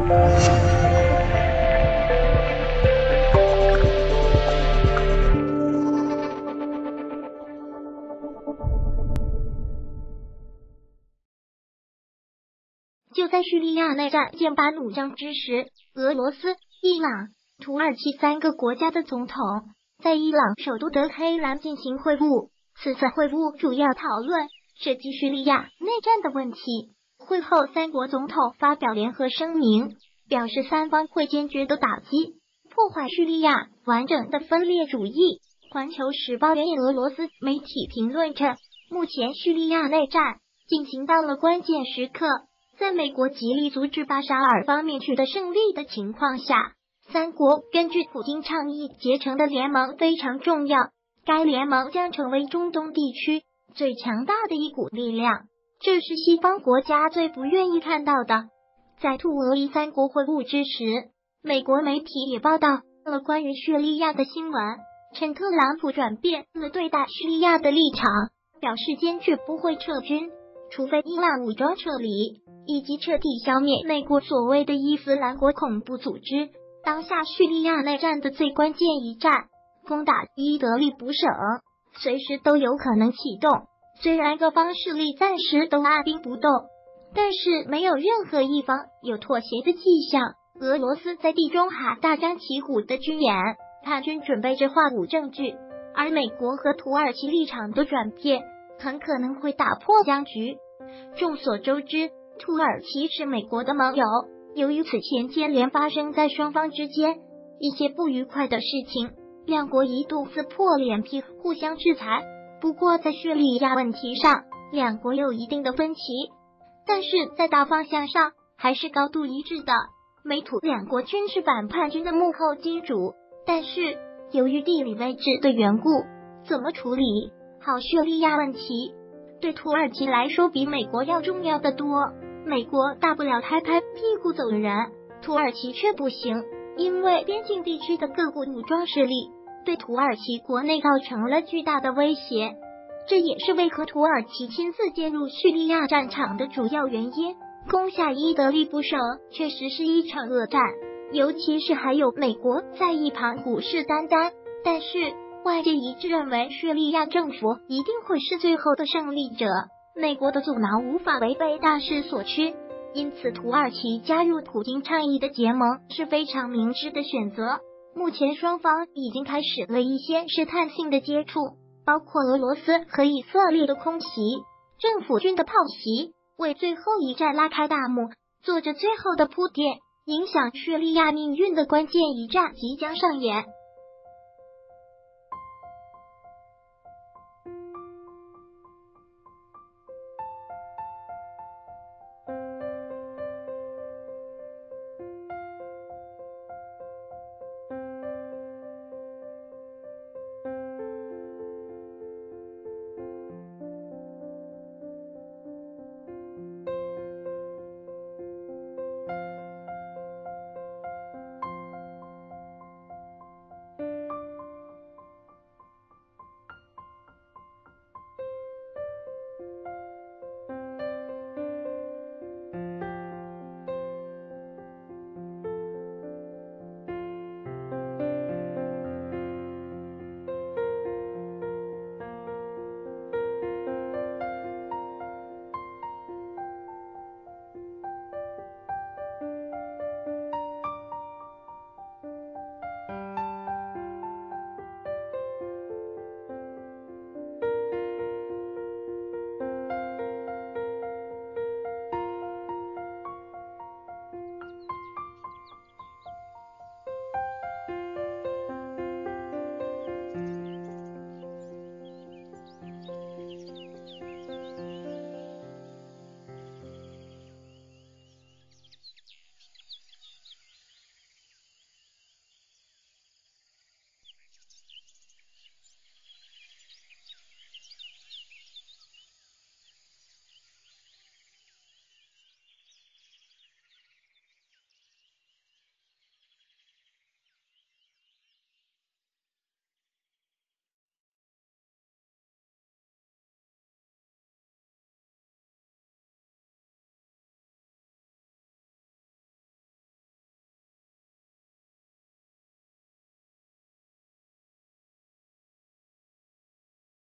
就在叙利亚内战剑拔弩张之时，俄罗斯、伊朗、土耳其3个国家的总统在伊朗首都德黑兰进行会晤。此次会晤主要讨论涉及叙利亚内战的问题。会后3国总统发表联合声明，表示3方会坚决地打击破坏叙利亚完整的分裂主义。环球时报援引俄罗斯媒体评论称，目前叙利亚内战进行到了关键时刻，在美国极力阻止巴沙尔方面取得胜利的情况下，3国根据普京倡议结成的联盟非常重要。该联盟将成为中东地区最强大的一股力量，这是西方国家最不愿意看到的。在土俄伊3国会晤之时，美国媒体也报道了关于叙利亚的新闻，称特朗普转变了对待叙利亚的立场，表示坚决不会撤军，除非伊朗武装撤离，以及彻底消灭美国所谓的伊斯兰国恐怖组织。当下叙利亚内战的最关键一战，攻打伊德利卜省，随时都有可能启动。虽然各方势力暂时都按兵不动，但是没有任何一方有妥协的迹象。俄罗斯在地中海大张旗鼓的军演，叛军准备着化武证据，而美国和土耳其立场的转变很可能会打破僵局。众所周知，土耳其是美国的盟友，由于此前接连发生在双方之间一些不愉快的事情，两国一度撕破脸皮互相制裁。不过在叙利亚问题上，两国有一定的分歧，但是在大方向上还是高度一致的。美土两国均是反叛军的幕后金主，但是由于地理位置的缘故，怎么处理好叙利亚问题，对土耳其来说比美国要重要的多。美国大不了拍拍屁股走人，土耳其却不行，因为边境地区的各股武装势力对土耳其国内造成了巨大的威胁，这也是为何土耳其亲自介入叙利亚战场的主要原因。攻下伊德利卜省确实是一场恶战，尤其是还有美国在一旁虎视眈眈，但是外界一致认为叙利亚政府一定会是最后的胜利者，美国的阻挠无法违背大势所趋，因此土耳其加入普京倡议的结盟是非常明智的选择。目前双方已经开始了一些试探性的接触，包括俄罗斯和以色列的空袭、政府军的炮袭，为最后一战拉开大幕，做着最后的铺垫。影响叙利亚命运的关键一战即将上演。